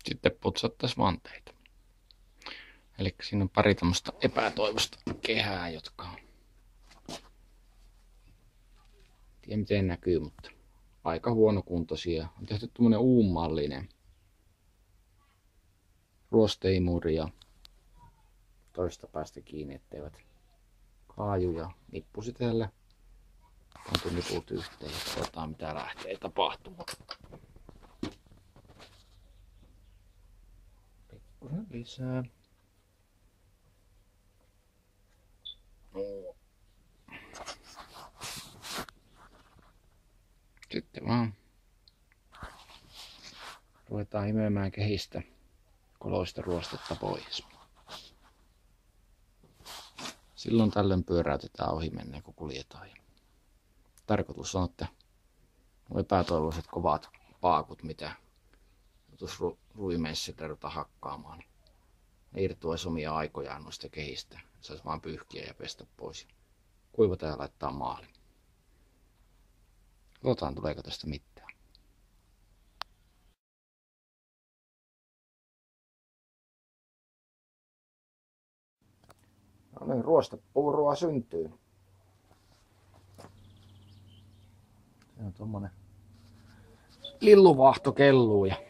sitten putsattaisiin vanteita. Eli siinä on pari tämmöistä epätoivosta kehää, jotka on, tiedä miten näkyy, mutta aika huonokuntoisia. On tehty tämmönen U-mallinen ruosteimuri ja toista päästä kiinni, etteivät kaaju, ja nippusiteellä pantu niput yhteen ja katsotaan mitä lähtee tapahtumaan. Pikkusen lisää. Sitten vaan ruvetaan imemään kehistä koloista ruostetta pois. Silloin tällöin pyöräytetään ohi menneen, kun kuljetaan. Tarkoitus on, että nuo epätoivoiset kovat paakut, mitä tuossa ruimeissa ruvetaan hakkaamaan, niin ne irtoaisi omia aikojaan noista kehistä. Saisi vaan pyyhkiä ja pestä pois. Kuivata ja laittaa maalle. Katsotaan, tuleeko tästä mitään. No niin, ruostepuuroa syntyy. Se on tommonen lilluvahto kelluu ja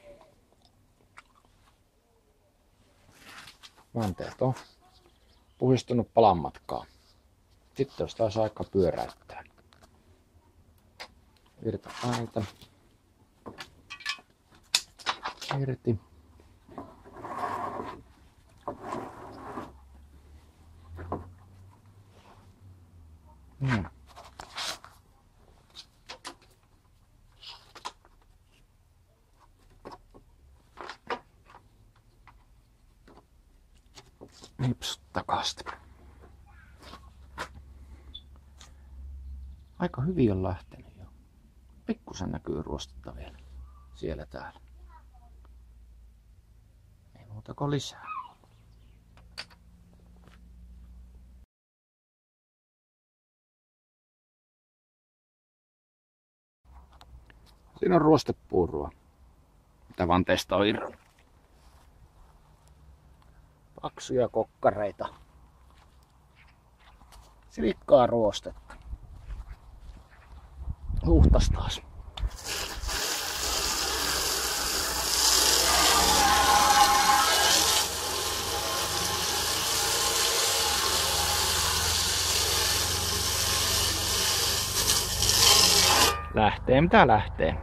vanteet on puhistunut palan matkaa. Sitten olisi taas aika pyöräyttää. Virta päältä irti. Nipsut takasta. Aika hyvin on lähtenyt jo. Pikkusen näkyy ruostetta vielä siellä täällä. Ei muuta kuin lisää. Siinä on ruostepuuroa, mitä vanteesta on irronnut. Paksuja kokkareita. Silikkaa ruostetta. Huhtas taas. Lähtee mitä lähtee.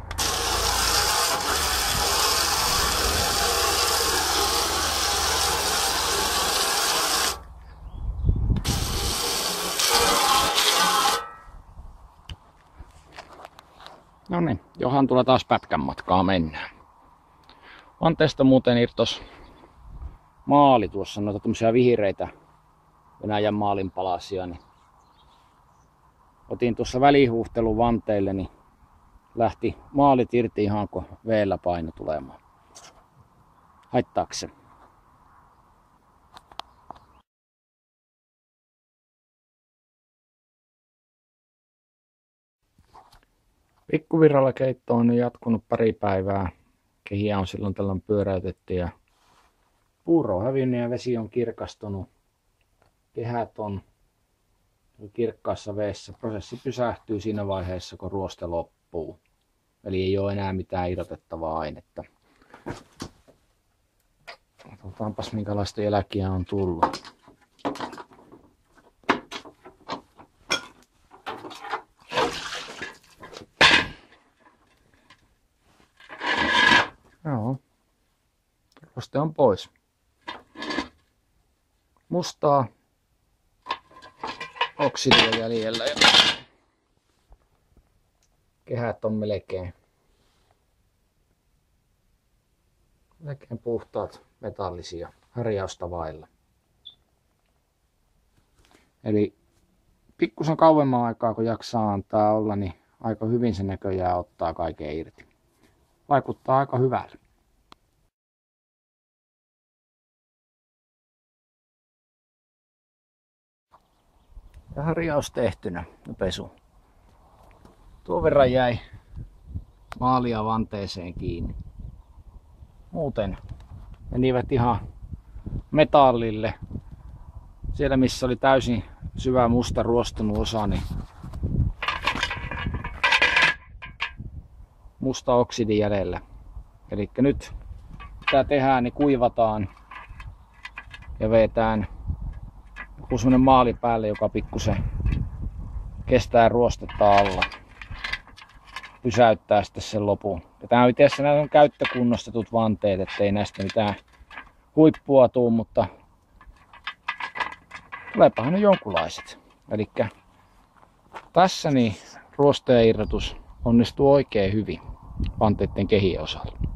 No niin, johan tulla taas pätkän matkaa mennään. Vanteesta muuten irtos maali tuossa, noita tämmöisiä vihreitä Venäjän maalin palasia, niin otin tuossa välihuhtelun vanteille, niin lähti maalit irti ihan kun veellä paino tulemaan. Haittaako se? Pikkuvirralla keitto on jatkunut pari päivää. Kehiä on silloin tällöin pyöräytetty ja puuro on hävinnyt ja vesi on kirkastunut. Kehät on kirkkaassa veessä. Prosessi pysähtyy siinä vaiheessa, kun ruoste loppuu. Eli ei ole enää mitään irrotettavaa ainetta. Katsotaanpas minkälaista jälkiä on tullut. Joo. Ruoste on pois. Mustaa oksidia jäljellä ja kehät on melkein puhtaat, metallisia, harjausta vailla. Eli pikkusen kauemman aikaa kun jaksaa antaa olla, niin aika hyvin se näköjään ottaa kaiken irti. Vaikuttaa aika hyvältä. Ja harjaus tehtynä ja pesu. Tuon verran jäi maalia vanteeseen kiinni. Muuten menivät ihan metallille. Siellä missä oli täysin syvä musta ruostunut osa, niin musta oksidi jäljellä. Eli nyt mitä tehdään, niin kuivataan ja vetään joku semmonen maali päälle, joka pikkusen kestää ruostetta alla. Pysäyttää sitten sen lopun. Ja tää on itse asiassa nämä on käyttökunnostetut vanteet, ettei näistä mitään huippua tuu, mutta tuleepahan ne jonkunlaiset. Eli tässä niin ruosteen irrotus onnistuu oikein hyvin vanteiden kehien osalta.